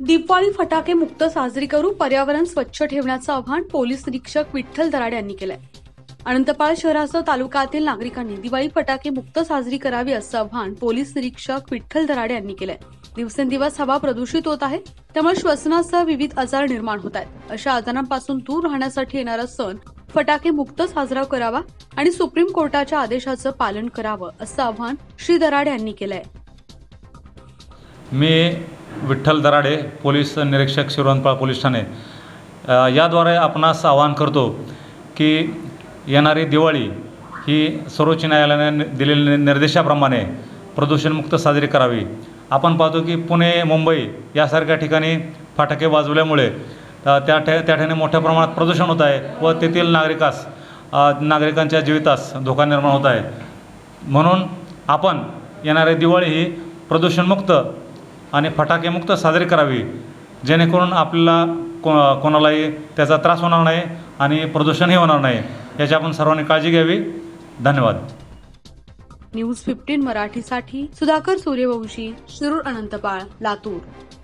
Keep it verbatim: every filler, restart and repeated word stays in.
दिवाळी फटाके मुक्त साजरी करू, पर्यावरण स्वच्छ ठेवण्याचं आवाहन पोलीस निरीक्षक विठ्ठल दराडे यांनी केलंय। अनंतपाळ शहरासह तालुक्यातील नागरिकांनी दिवाळी फटाके मुक्त साजरी करावी असं आवाहन पोलीस निरीक्षक विठ्ठल दराडे यांनी केलंय। दिवसेंदिवस हवा प्रदूषित होत आहे, त्यामुळे श्वसनासह विविध आजार निर्माण होत आहेत। अशा आजारांपासून दूर राहण्यासाठी येणारा सण फटाके मुक्त साजरा करावा आणि सुप्रीम कोर्टाच्या आदेशाचं पालन करावं असं आवाहन श्री दराडे यांनी केलंय। मी विठ्ठल दराडे, पोलीस निरीक्षक शिरोंदपाळ पोलीस ठाणे, याद्वारे आपणास आवाहन करतो की येणारी दिवाळी ही सर्वोच्च न्यायालयाने दिलेल्या निर्देशाप्रमाणे प्रदूषणमुक्त साजरी करावी। आपण पाहतो की पुणे, मुंबई यासारख्या ठिकाणी फटाके वाजवल्यामुळे त्या त्या ठिकाणी मोठ्या प्रमाणात प्रदूषण होत आहे व तेथील नागरिकास नागरिकांच्या जीवितास धोका निर्माण होत आहे। म्हणून आपण येणारी दिवाळी ही प्रदूषणमुक्त आणि फटाकेमुक्त साजरी करावी, जेणेकरून आपल्याला को कोणालाही त्याचा त्रास होणार नाही आणि प्रदूषणही होणार नाही, याची आपण सर्वांनी काळजी घ्यावी। धन्यवाद। न्यूज फिफ्टीन मराठीसाठी सुधाकर सूर्यवंशी, शिरूर, अनंतपाळ, लातूर।